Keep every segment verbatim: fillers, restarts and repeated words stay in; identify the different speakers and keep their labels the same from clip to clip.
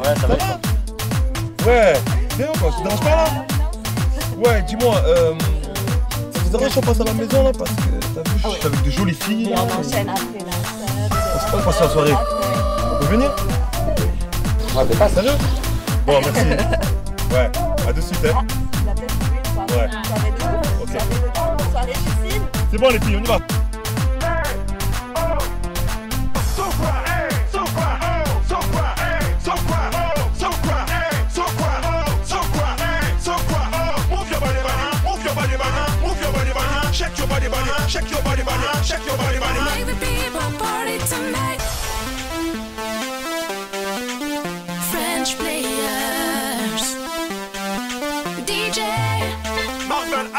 Speaker 1: Ouais, ça va.
Speaker 2: Ouais, viens quoi, ça te dérange pas là? Ouais, dis-moi, euh, ça te dérange si on passe à la maison là? Parce que t'as vu, je suis avec de jolies filles.
Speaker 3: Et on enchaîne après la
Speaker 2: On passe la soirée. On peut venir?
Speaker 1: Ouais, mais pas
Speaker 2: Sérieux? Bon, merci. Ouais, à de suite, hein. Ouais. Ok. C'est bon les filles, on y va.
Speaker 4: Shake your body, body, shake your body, body, shake your body, body.
Speaker 5: Make the people party tonight. French players, D J
Speaker 4: Marvin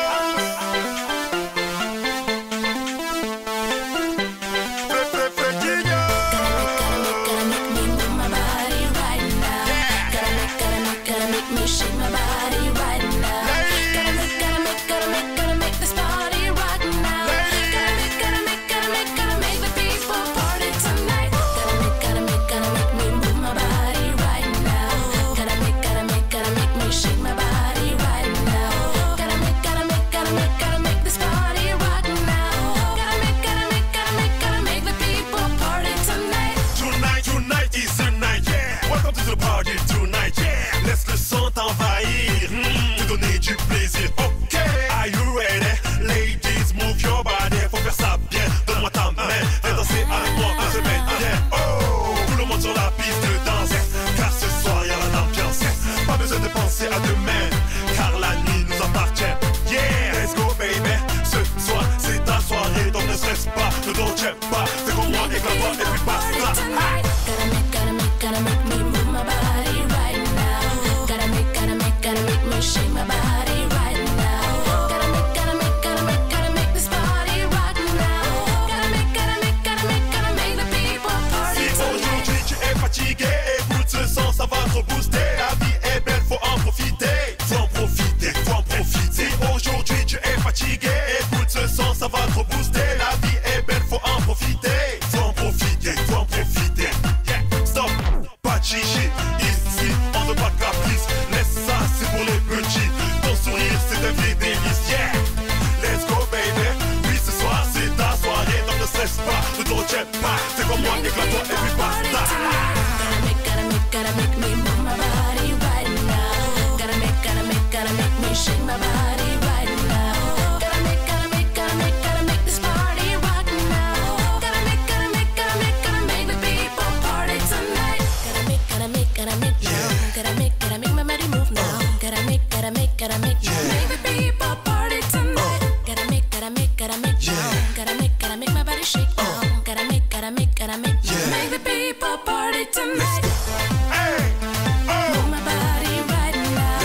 Speaker 5: Gotta make me move my body right now. Gotta make, gotta make, gotta make me shake my body right now. Gotta make, gotta make, gotta make, gotta make this party rock now. Gotta make, gotta make, gotta make, gotta make the people party tonight. Gotta make, gotta make, gotta make me move my body right now. Gotta make, gotta make, gotta make me shake my body right now. Gotta make, gotta make, gotta make, gotta make this party rock now. Gotta make, gotta make, gotta make, gotta make the people party tonight.
Speaker 4: Tonight, tonight is the night, yeah. Welcome to the party tonight, yeah. Laisse le son t'envahir, mm. te donner du plaisir, ok. Are you ready? Ladies, move your body. Faut faire ça bien, donne-moi ta main. Viens danser avec moi, on se met bien. Oh, tout le monde sur la piste de danse, car ce soir y'a l'ambiance. Pas besoin de penser à demain, car la nuit nous appartient. Yeah, let's go baby. Ce soir c'est ta soirée, donc ne stresse pas, ne t'en tiens pas. C'est comme moi, éclate-toi et puis basta.
Speaker 5: Gotta make, gotta make, gotta make me move my body right now. Gotta make, gotta make, gotta make me shake my body right now. Gotta make, gotta make, gotta make, gotta make this party rock now. Gotta make, gotta make, gotta make, gotta make the people party
Speaker 4: Si
Speaker 5: tonight.
Speaker 4: aujourd'hui tu es fatigué, écoute ce son, ça va te booster. La vie est belle, faut en profiter. Faut en profiter, faut en profiter. Si aujourd'hui tu es fatigué, écoute ce son, ça va te booster. La vie est belle, faut en profiter. Faut en profiter, faut en profiter. Yeah, stop, pas de chichi. Ici, on ne pas de caprice. Laisse ça, c'est pour les petits. Ton sourire, c'est un vrai délice. Yeah, let's go baby. Oui, ce soir c'est ta soirée, donc ne stresse pas, ne te retiens pas. C'est comme moi, éclate-toi et puis basta.
Speaker 5: Gotta make, gotta make, gotta make me move my body right now. Gotta make, gotta make, gotta make me shake my body right now. Gotta make, gotta make, gotta make, gotta make this party rock now. Gotta make, gotta make, gotta make, gotta make the people party tonight. Gotta make, gotta make, gotta make now. Gotta make, gotta make my body move now. Gotta make, gotta make, gotta make now. Make the people party tonight. Gotta make, gotta make, gotta make now. Gotta make, gotta make my body shake now. Gotta make, gotta make, gotta make now. Make the people party tonight.
Speaker 4: Hey, oh,
Speaker 5: Move my body right now.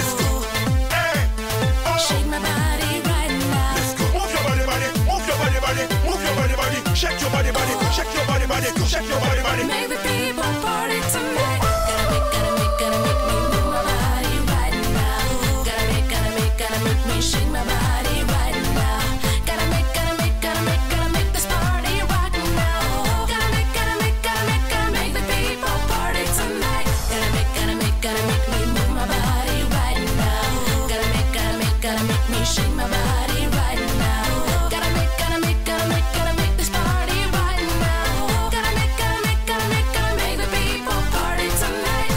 Speaker 4: hey, oh.
Speaker 5: Shake my body right now.
Speaker 4: Move your body, body, move your body, body, move your body, body, shake your body, body, shake your body, body, shake your body, body.
Speaker 5: Make the people party tonight. Gotta make, gotta make, gotta make me move my body right now. Gotta make, gotta make, gotta make me shake my body right now. Gotta make, gotta make, gotta make, gotta make this party rock now. Gotta make, gotta make, gotta make, gotta make the people party tonight. Gotta make, gotta make, gotta make me move my body right now. Gotta make, gotta make, gotta make me shake my body right now. Gotta make, gotta make, gotta make, gotta make this party right now. Gotta make, gotta make, gotta make, gotta make the people party tonight.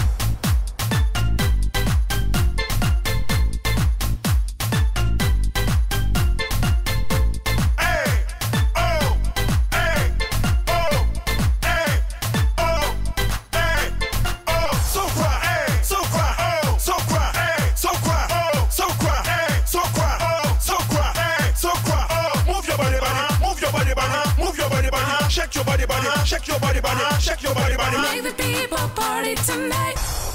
Speaker 4: Hey, oh, hey, oh, hey, oh, hey, oh. So quoi, hey, so quoi, oh, so quoi, hey, so quoi, oh, so quoi, hey, so quoi, oh, so quoi, hey, so quoi, oh. Move your body, body, move your body, body, move your body, body, shake your body, body, shake your body, body, shake your body, body.
Speaker 5: Make the people party tonight.